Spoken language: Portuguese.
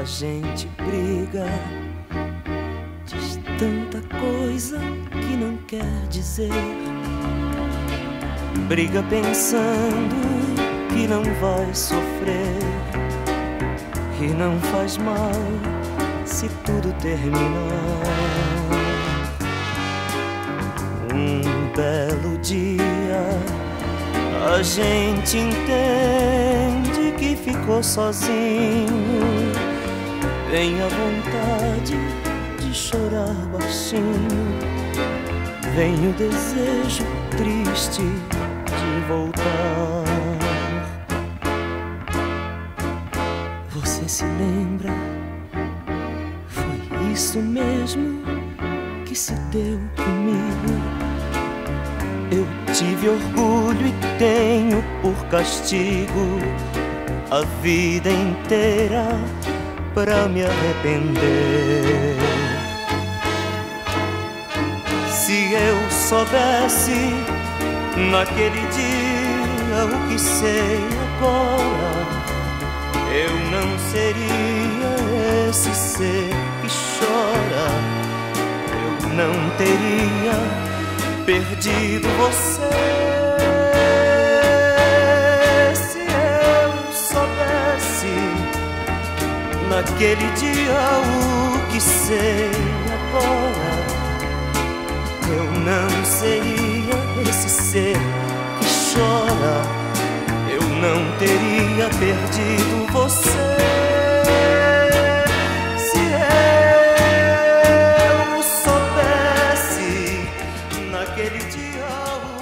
a gente briga, diz tanta coisa que não quer dizer. Briga pensando que não vai sofrer, que não faz mal se tudo terminar. Um belo dia a gente entende que ficou sozinho. Vem a vontade de chorar baixinho, vem o desejo triste de voltar. Você se lembra? Foi isso mesmo que se deu comigo. Eu tive orgulho e tenho por castigo a vida inteira pra me arrepender. Se eu soubesse naquele dia o que sei agora, eu não seria esse ser que chora. Eu não teria perdido você. Se eu soubesse naquele dia o que sei agora, eu não seria esse ser que chora. Eu não teria perdido você. Se eu soubesse naquele dia